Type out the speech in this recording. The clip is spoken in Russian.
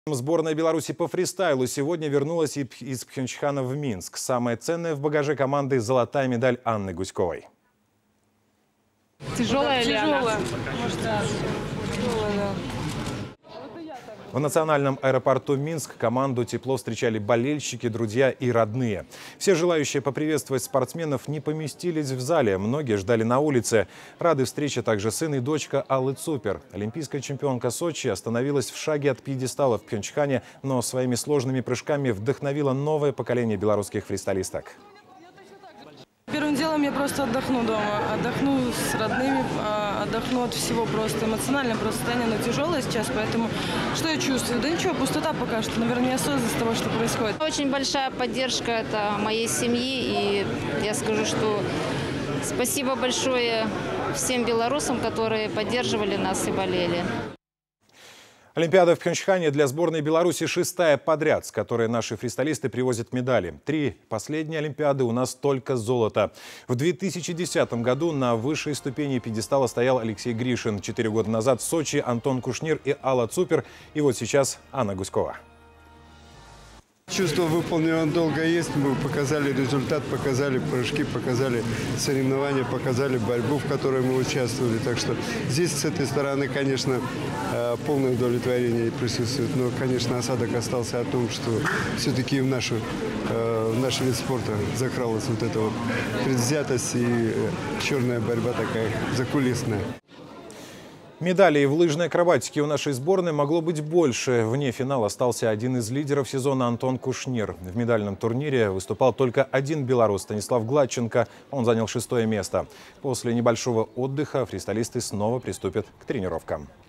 Сборная Беларуси по фристайлу сегодня вернулась из Пхенчхана в Минск. Самое ценное в багаже команды – золотая медаль Анны Гуськовой. Тяжелая ли она? Тяжелая, да. В национальном аэропорту Минск команду тепло встречали болельщики, друзья и родные. Все желающие поприветствовать спортсменов не поместились в зале. Многие ждали на улице. Рады встрече также сын и дочка Аллы Цупер. Олимпийская чемпионка Сочи остановилась в шаге от пьедестала в Пхенчхане, но своими сложными прыжками вдохновила новое поколение белорусских фристайлисток. Первым делом я просто отдохну дома, отдохну с родными, отдохну от всего просто. Эмоционально просто состояние, оно тяжелое сейчас, поэтому что я чувствую? Да ничего, пустота пока что, наверное, неосознанность того, что происходит. Очень большая поддержка это моей семьи, и я скажу, что спасибо большое всем белорусам, которые поддерживали нас и болели. Олимпиада в Пхенчхане для сборной Беларуси 6-я подряд, с которой наши фристайлисты привозят медали. 3 последние Олимпиады у нас только золото. В 2010 году на высшей ступени пьедестала стоял Алексей Гришин. 4 года назад в Сочи Антон Кушнир и Алла Цупер. И вот сейчас Анна Гуськова. Чувство выполненного долга есть. Мы показали результат, показали прыжки, показали соревнования, показали борьбу, в которой мы участвовали. Так что здесь, с этой стороны, конечно, полное удовлетворение присутствует. Но, конечно, осадок остался о том, что все-таки в наш вид спорта закралась вот эта вот предвзятость и черная борьба такая закулисная. Медалей в лыжной акробатике у нашей сборной могло быть больше. Вне финала остался один из лидеров сезона Антон Кушнир. В медальном турнире выступал только один белорус – Станислав Гладченко. Он занял 6-е место. После небольшого отдыха фристайлисты снова приступят к тренировкам.